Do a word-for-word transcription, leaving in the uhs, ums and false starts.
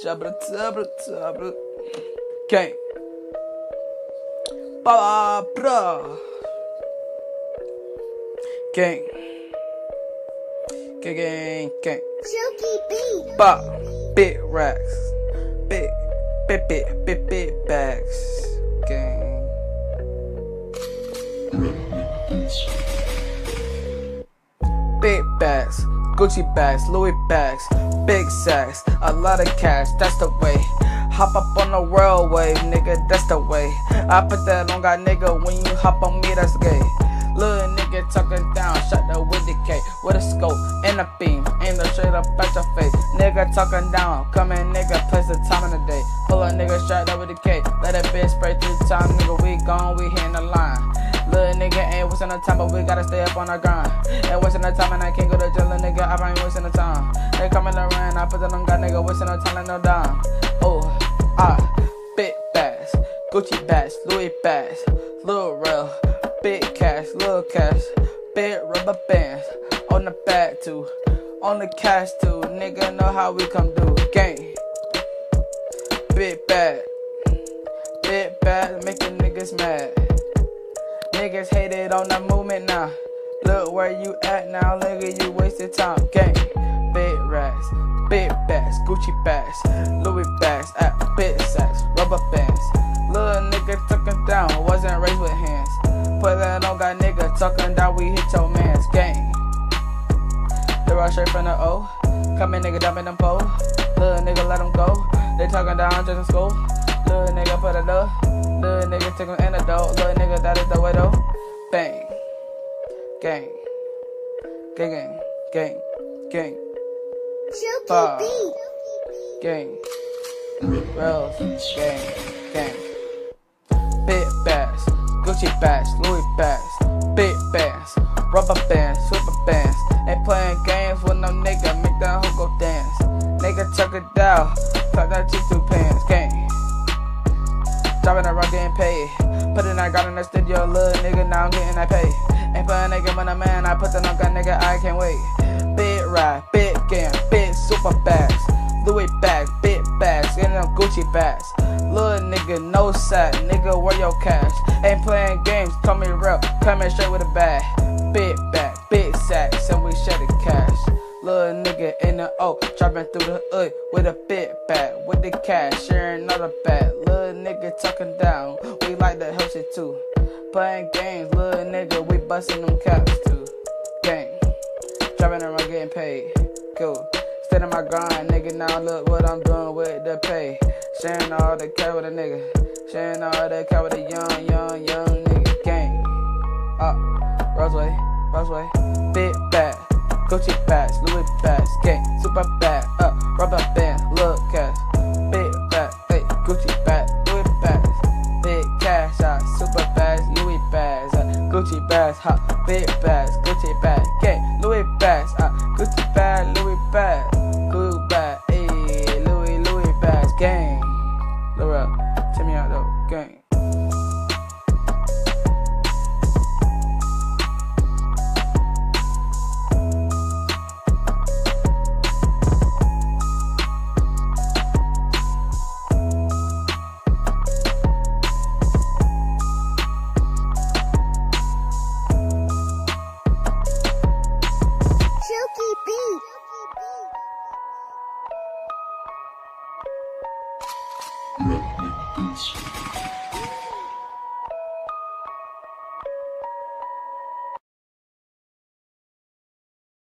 Shabra, sabra, sabra. Gang. Ba, bra. Gang. Gang, gang, gang. Silky beat. Ba, big racks. Big, big, big, big, big bags. Gang. Big bags, Gucci bags, Louis bags, big sacks, a lot of cash, that's the way. Hop up on the railway, nigga, that's the way. I put that on God, nigga, when you hop on me, that's gay. Little nigga talking down, shot the with the K, with a scope and a beam, aim the straight up at your face. Nigga talking down, come in, nigga, place the time in the day. Pull a nigga shot up with the K, let that bitch spray through the time, nigga, we gone, we hitting the line. Little nigga ain't wasting no time, but we gotta stay up on our grind. Ain't wasting no time and I can't go to jail, little nigga, I ain't wasting no time. They coming around, I put that on God, nigga, wasting no time like no dime. Oh, ah, big bags, Gucci bags, Louis bags, little real, big cash, little cash, big rubber bands, on the bag too, on the cash too, nigga know how we come do, gang. Big bag, big bag, making niggas mad. Niggas hated on the movement now. Look where you at now, nigga, you wasted time. Gang, big racks, big bags, Gucci bags, Louis bags, at big sacks, rubber bands. Little nigga tucking down, wasn't raised with hands. Put that on God, nigga, tucking down, we hit your mans. Gang, they rush straight from the O. Come in, nigga, dumping them poles. Little nigga, let them go. They talking down just in school. Little nigga, put it up. Little nigga take an antidote, little nigga, that is the way though. Bang. Gang. Gang, gang, gang, gang. Silky Bah. beat. Gang. Rose. Gang. Gang. Big bags. Gucci bags. Louis bags. Big bands. Rubber bands. Super bands. Ain't playing games with no nigga. Make that hoe go dance. Nigga chuck it down. Tuck that tutu pants. Gang. Driving around getting paid. Putting that God in the studio, little nigga, now I'm getting that pay. Ain't putting nigga when a man, I put that on God, nigga, I can't wait. Big ride, big game, big super bags. Louis bags, big bags, getting them Gucci bags. Little nigga, no sack, nigga, where your cash? Ain't playing games, call me real, coming straight with a bag. Big bag, big sacks, and we share the cash. Little nigga in the O, driving through the hood with a big bag, with the cash, sharing another bag. Little nigga talking down, we like the hell shit too. Playing games, little nigga, we busting them caps too. Gang, driving around getting paid, cool. Staying on my grind, nigga, now look what I'm doing with the pay. Sharing all the cash with a nigga, sharing all the cash with a young, young, young nigga. Gang, up, Roseway, Roseway, big bag. Gucci bags, Louis bags, gang, super bag, uh, rubber band, little cash, big bag, hey, Gucci bag, Louis bags, big cash, uh, super bags, Louis bags, uh, Gucci bags, ha, uh, big bags, Gucci bag, gang, Louis bags, uh, Gucci bag, Louis bag, Gucci bag, hey, Louis, Louis bags, gang, Laurel, check me out though, gang. Silky beat.